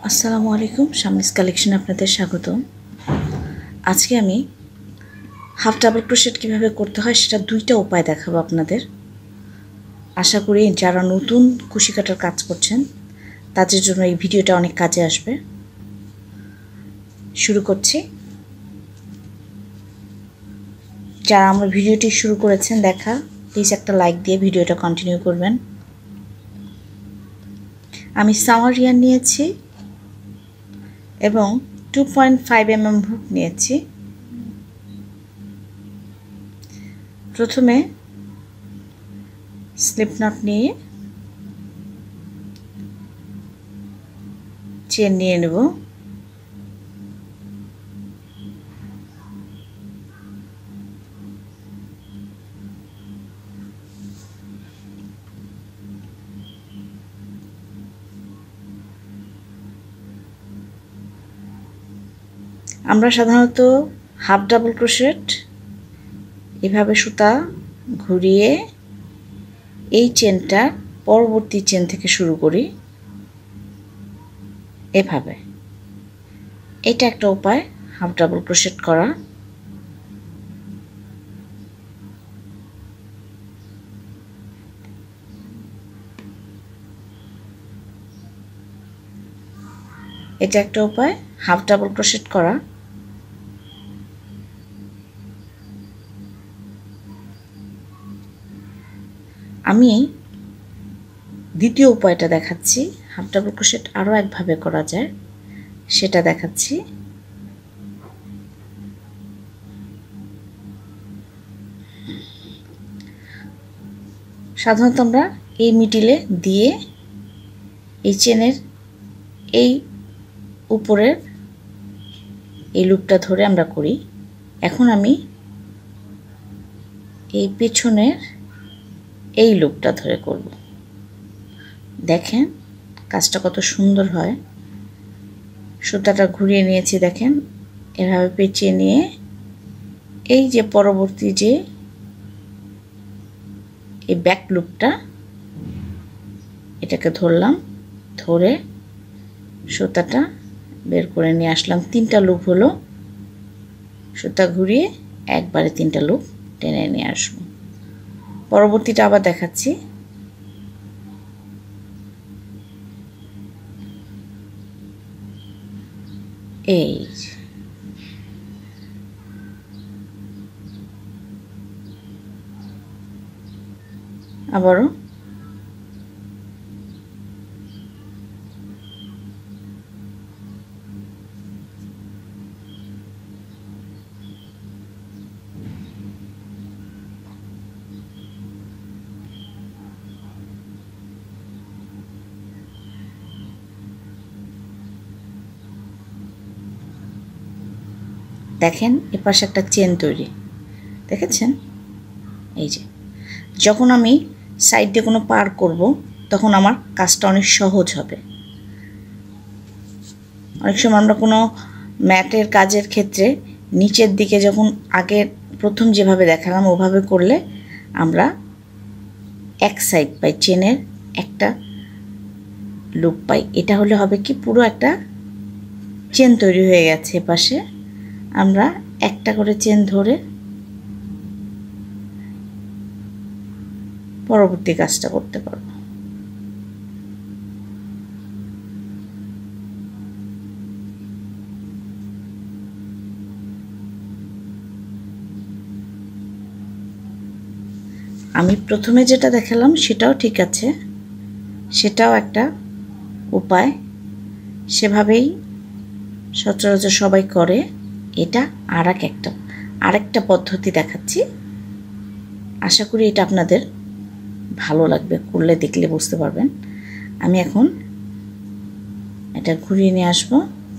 আসসালামু আলাইকুম, শামিস কালেকশন আপনাদের স্বাগত। আজকে আমি হাফ ডাবল ক্রোশেট কিভাবে করতে হয় সেটা দুইটা উপায় দেখাবো আপনাদের। আশা করি যারা নতুন কুশি কাটার কাজ করছেন তাদের জন্য এই ভিডিওটা অনেক কাজে আসবে। শুরু করছি। যারা আমার ভিডিওটি শুরু করেছেন দেখা, প্লিজ একটা লাইক দিয়ে ভিডিওটা কন্টিনিউ করবেন। আমি সামার ইয়ার্ন নিয়েছি এবং 2.5 mm হুক নিয়েছি। প্রথমে স্লিপ নট নিয়ে চেন নিয়ে নেব। আমরা সাধারণত হাফ ডাবল ক্রোশেট এভাবে সুতা ঘুরিয়ে এই চেনটা পরবর্তী চেন থেকে শুরু করি এভাবে। এটা একটা উপায় হাফ ডাবল ক্রোশেট করা। এটা একটা উপায় হাফ ডাবল ক্রোশেট করা। আমি দ্বিতীয় উপায়টা দেখাচ্ছি। হাফ ডাবল ক্রোশেট আরও একভাবে করা যায়, সেটা দেখাচ্ছি। সাধারণত আমরা এই মিডিলে দিয়ে এই চেনের এই উপরের এই লুপটা ধরে আমরা করি। এখন আমি এই পেছনের এই লুপটা ধরে করব। দেখেন কাজটা কত সুন্দর হয়। সুতাটা ঘুরিয়ে নিয়েছি, দেখেন এভাবে পেঁচিয়ে নিয়ে এই যে পরবর্তী যে এই ব্যাক লুপটা এটাকে ধরলাম, ধরে সুতাটা বের করে নিয়ে আসলাম। 3টা লুপ হলো, সুতা ঘুরিয়ে একবারে 3টা লুপ টেনে নিয়ে আসবো। পরবর্তীটা আবার দেখাচ্ছি। এই আবারও দেখেন এপাশে একটা চেন তৈরি, দেখেছেন? এই যে যখন আমি সাইড দিয়ে কোনো পার করব তখন আমার কাজটা অনেক সহজ হবে। অনেক সময় আমরা কোনো ম্যাটের কাজের ক্ষেত্রে নিচের দিকে যখন আগে প্রথম যেভাবে দেখালাম ওভাবে করলে আমরা এক সাইড পাই, চেনের একটা লুপ পাই। এটা হলে হবে কি পুরো একটা চেন তৈরি হয়ে গেছে। এপাশে আমরা একটা করে চেন ধরে পরবর্তী কাজটা করতে পারবো। আমি প্রথমে যেটা দেখালাম সেটাও ঠিক আছে, সেটাও একটা উপায়, সেভাবেই সচরাচর সবাই করে। এটা আরেকটা পদ্ধতি দেখাচ্ছি। আশা করি এটা আপনাদের ভালো লাগবে, করলে দেখলে বুঝতে পারবেন। আমি এখন এটা ঘুরিয়ে নিয়ে আসবো।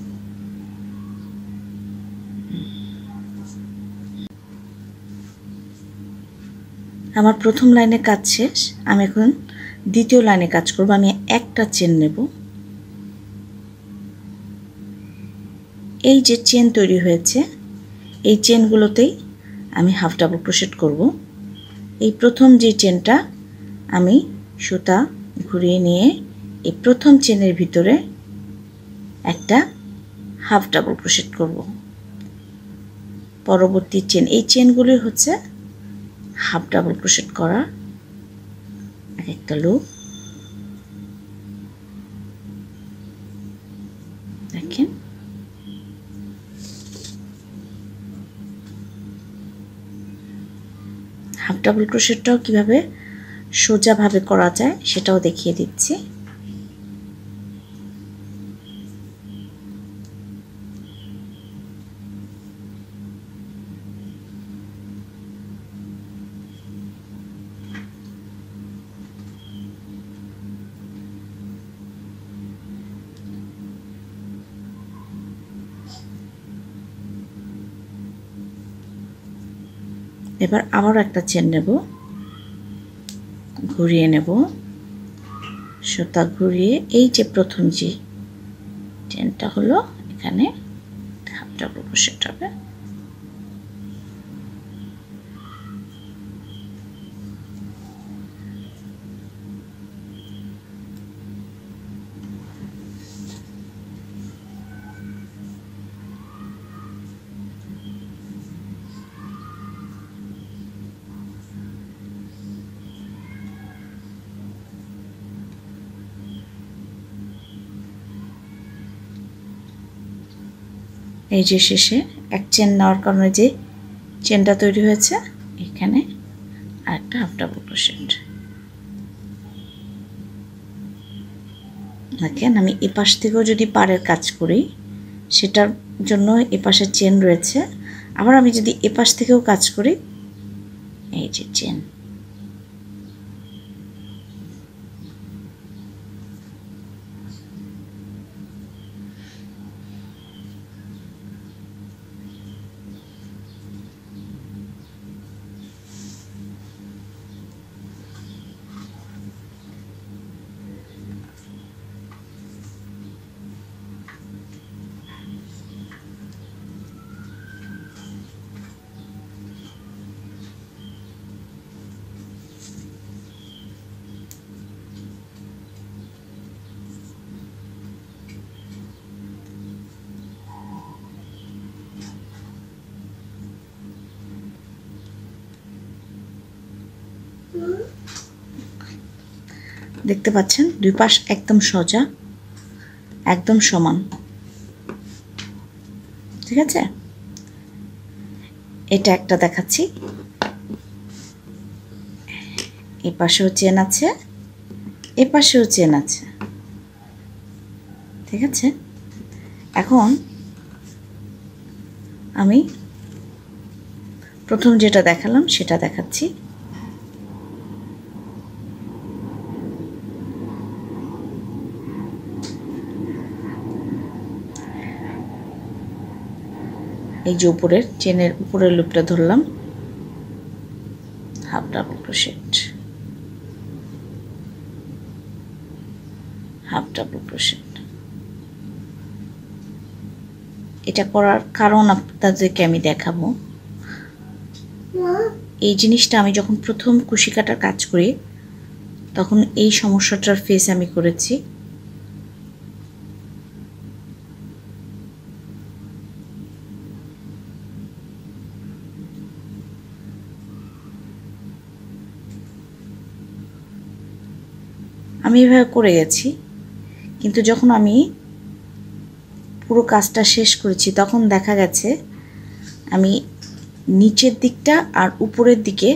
আমার প্রথম লাইনে কাজ শেষ, আমি এখন দ্বিতীয় লাইনে কাজ করব। আমি একটা চেন নেব। এই যে চেন তৈরি হয়েছে এই চেনগুলোতেই আমি হাফ ডাবল ক্রোশেট করব। এই প্রথম যে চেনটা আমি সুতা ঘুরিয়ে নিয়ে এই প্রথম চেনের ভিতরে একটা হাফ ডাবল ক্রোশেট করব। পরবর্তী চেন, এই চেনগুলি হচ্ছে হাফ ডাবল ক্রোশেট করা এক একটা লুপ। দেখেন হাফ ডাবল ক্রোশেটটাও কিভাবে সোজাভাবে করা যায় সেটাও দেখিয়ে দিচ্ছি। এবার আবার একটা চেন নেব, ঘুরিয়ে নেব, সুতা ঘুরিয়ে এই যে প্রথম যে চেনটা হলো এখানে হাফ ডাবল ক্রোশেট হবে। এই যে শেষে এক চেন নেওয়ার কারণে যে চেনটা তৈরি হয়েছে এখানে আরেকটা হাফ ডাবল ক্রোশেট। দেখেন আমি এপাশ থেকেও যদি পাড়ের কাজ করি সেটার জন্য এপাশে চেন রয়েছে, আবার আমি যদি এপাশ থেকেও কাজ করি এই যে চেন। দেখতে পাচ্ছেন দুই পাশ একদম সোজা, একদম সমান। ঠিক আছে, এটা একটা দেখাচ্ছি। এই পাশেও চেন আছে, এ পাশেও চেন আছে। ঠিক আছে, এখন আমি প্রথম যেটা দেখালাম সেটা দেখাচ্ছি। এই যে উপরের চেনের উপরের লুপটা ধরলাম, half double crochet, half double crochet. এটা করার কারণ আপনাদেরকে আমি দেখাবো। এই জিনিসটা আমি যখন প্রথম কুশি কাটার কাজ করি তখন এই সমস্যাটার ফেস আমি করেছি। আমি এভাবে করে গেছি, কিন্তু যখন আমি পুরো কাজটা শেষ করেছি তখন দেখা গেছে আমি নিচের দিকটা আর উপরের দিকে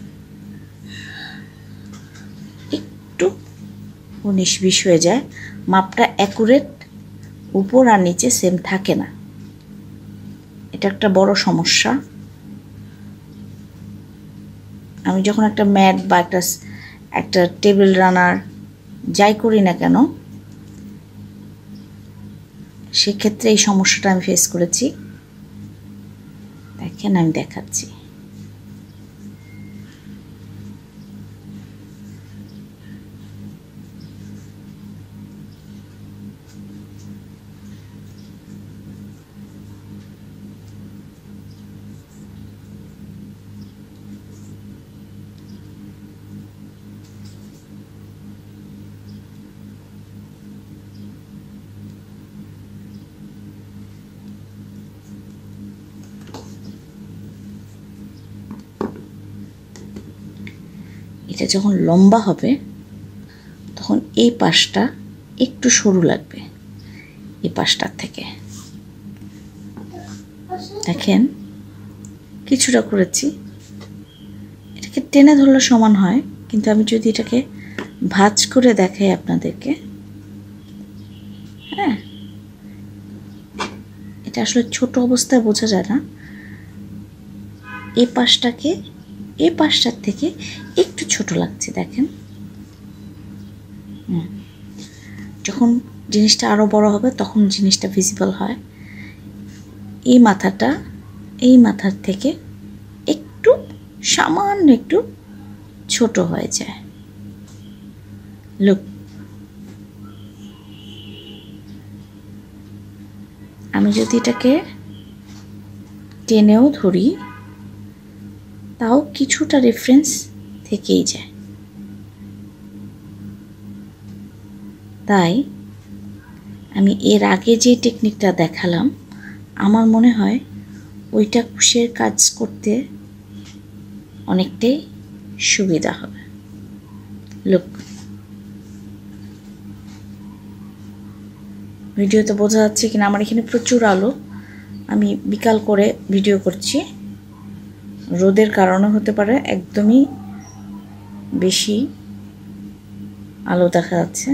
একটু 19-20 হয়ে যায়, মাপটা অ্যাকুরেট উপর আর নিচে সেম থাকে না। এটা একটা বড় সমস্যা। আমি যখন একটা ম্যাট বা একটা টেবিল রানার যাই করি না কেন সেক্ষেত্রে এই সমস্যাটা আমি ফেস করেছি। দেখেন আমি দেখাচ্ছি। এটা যখন লম্বা হবে তখন এই পাশটা একটু সরু লাগবে এই পাশটার থেকে। দেখেন কিছুটা করেছি, এটাকে টেনে ধরলে সমান হয়, কিন্তু আমি যদি এটাকে ভাঁজ করে দেখাই আপনাদেরকে, হ্যাঁ এটা আসলে ছোট অবস্থায় বোঝা যায় না। এই পাশটাকে এই পাশটার থেকে একটু ছোট লাগছে, দেখেন। যখন জিনিসটা আরও বড় হবে তখন জিনিসটা ভিজিবল হয়। এই মাথাটা এই মাথার থেকে একটু সামান্য একটু ছোট হয়ে যায়। লুক, আমি যদি এটাকে টেনেও ধরি তাও কিছুটা রেফারেন্স থেকেই যায়। তাই আমি এর আগে যে টেকনিকটা দেখালাম আমার মনে হয় ওইটা কুশের কাজ করতে অনেকটাই সুবিধা হবে। লুক, ভিডিওতে বোঝা যাচ্ছে কিনা, আমার এখানে প্রচুর আলো, আমি বিকাল করে ভিডিও করছি, রোদের কারণে হতে পারে একদমই বেশি আলো দেখা যাচ্ছে।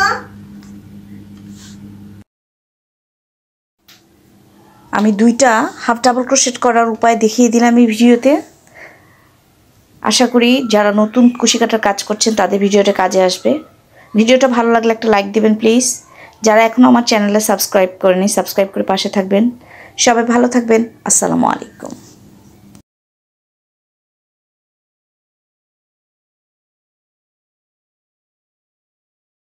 আমি দুইটা হাফ ডাবল ক্রোশেট করার উপায় দেখিয়ে দিলাম এই ভিডিওতে। আশা করি যারা নতুন কুশি কাটার কাজ করছেন তাদের ভিডিওটা কাজে আসবে। ভিডিওটা ভালো লাগলে একটা লাইক দিবেন প্লিজ। যারা এখনও আমার চ্যানেলে সাবস্ক্রাইব করেনি সাবস্ক্রাইব করে পাশে থাকবেন। সবাই ভালো থাকবেন। আসসালামু আলাইকুম।